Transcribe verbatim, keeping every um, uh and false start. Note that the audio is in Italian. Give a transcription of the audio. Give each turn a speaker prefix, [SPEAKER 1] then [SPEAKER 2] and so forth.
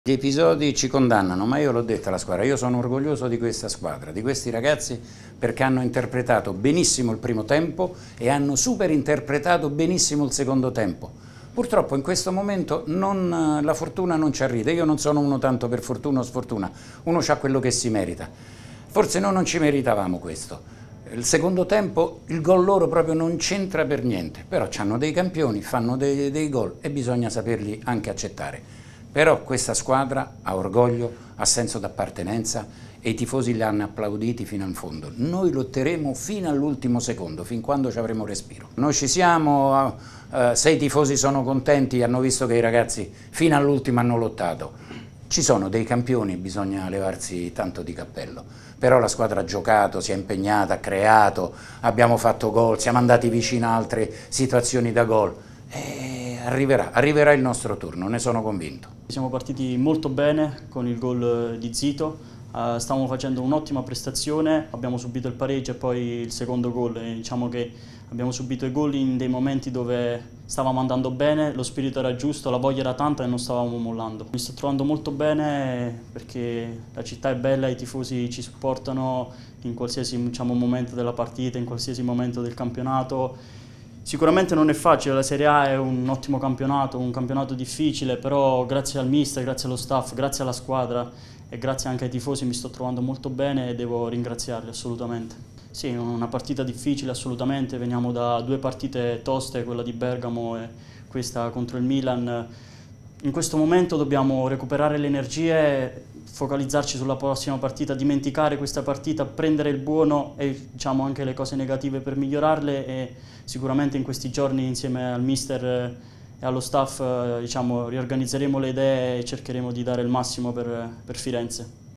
[SPEAKER 1] Gli episodi ci condannano, ma io l'ho detto alla squadra, io sono orgoglioso di questa squadra, di questi ragazzi, perché hanno interpretato benissimo il primo tempo e hanno super interpretato benissimo il secondo tempo. Purtroppo in questo momento non, la fortuna non ci arriva, io non sono uno tanto per fortuna o sfortuna, uno ha quello che si merita. Forse noi non ci meritavamo questo. Il secondo tempo il gol loro proprio non c'entra per niente, però hanno dei campioni, fanno dei, dei gol e bisogna saperli anche accettare. Però questa squadra ha orgoglio, ha senso d'appartenenza e i tifosi li hanno applauditi fino in fondo. Noi lotteremo fino all'ultimo secondo, fin quando ci avremo respiro. Noi ci siamo, eh, se i tifosi sono contenti, hanno visto che i ragazzi fino all'ultimo hanno lottato. Ci sono dei campioni, bisogna levarsi tanto di cappello, però la squadra ha giocato, si è impegnata, ha creato, abbiamo fatto gol, siamo andati vicino a altre situazioni da gol. E arriverà, arriverà il nostro turno, ne sono convinto.
[SPEAKER 2] Siamo partiti molto bene con il gol di Zito, uh, stavamo facendo un'ottima prestazione, abbiamo subito il pareggio e poi il secondo gol. E diciamo che abbiamo subito i gol in dei momenti dove stavamo andando bene, lo spirito era giusto, la voglia era tanta e non stavamo mollando. Mi sto trovando molto bene perché la città è bella, i tifosi ci supportano in qualsiasi, diciamo, momento della partita, in qualsiasi momento del campionato. Sicuramente non è facile, la Serie A è un ottimo campionato, un campionato difficile, però grazie al mister, grazie allo staff, grazie alla squadra e grazie anche ai tifosi mi sto trovando molto bene e devo ringraziarli assolutamente. Sì, una partita difficile assolutamente, veniamo da due partite toste, quella di Bergamo e questa contro il Milan. In questo momento dobbiamo recuperare le energie, focalizzarci sulla prossima partita, dimenticare questa partita, prendere il buono e diciamo anche le cose negative per migliorarle e sicuramente in questi giorni insieme al mister e allo staff diciamo, riorganizzeremo le idee e cercheremo di dare il massimo per, per Firenze.